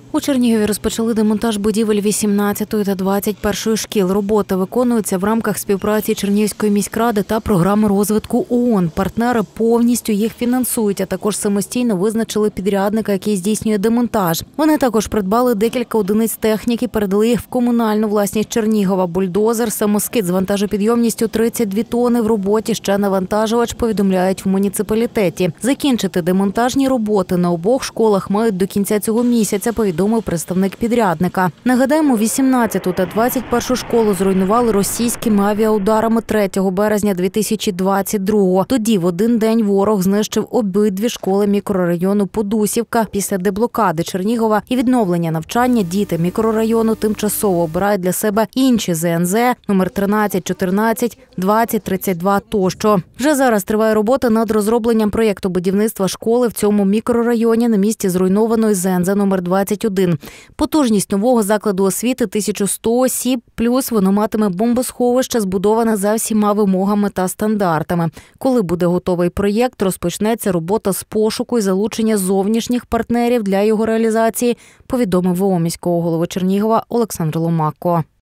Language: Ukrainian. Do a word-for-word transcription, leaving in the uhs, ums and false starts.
У Чернігові розпочали демонтаж будівель вісімнадцятої та двадцять першої шкіл. Робота виконується в рамках співпраці Чернігівської міськради та програми розвитку ООН. Партнери повністю їх фінансують, а також самостійно визначили підрядника, який здійснює демонтаж. Вони також придбали декілька одиниць техніки, передали їх в комунальну власність Чернігова. Бульдозер, самоскид з вантажопідйомністю тридцять дві тонни в роботі, ще навантажувач, повідомляють в муніципалітеті. Закінчити демонтажні роботи на обох школах мають до кінця цього місяця, повідомив представник підрядника. Нагадаємо, вісімнадцяту та двадцять першу школу зруйнували російськими авіаударами третього березня дві тисячі двадцять другого. Тоді в один день ворог знищив обидві школи мікрорайону Подусівка. Після деблокади Чернігова і відновлення навчання діти мікрорайону тимчасово обирають для себе інші зе ензе номер тринадцять, чотирнадцять, двадцять, тридцять два тощо. Вже зараз триває робота над розробленням проєкту будівництва школи в цьому мікрорайоні на місці зруйнованої зе ен ze номер двадцять один. Потужність нового закладу освіти – тисяча сто осіб, плюс воно матиме бомбосховище, збудоване за всіма вимогами та стандартами. Коли буде готовий проєкт, розпочнеться робота з пошуку і залучення зовнішніх партнерів для його реалізації, повідомив ВО міського голови Чернігова Олександр Ломако.